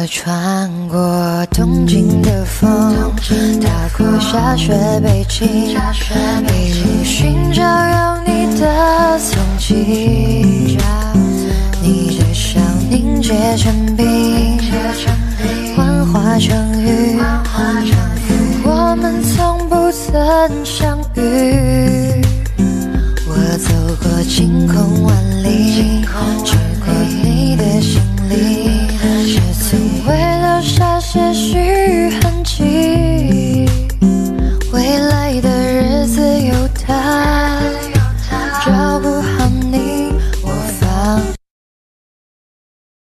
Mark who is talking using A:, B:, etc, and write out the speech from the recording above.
A: 穿过东京的风，踏过下雪北京，一路寻找有你的踪迹。你的笑凝结成冰，幻化成雨，仿佛我们从不曾相遇。我走过晴空万里，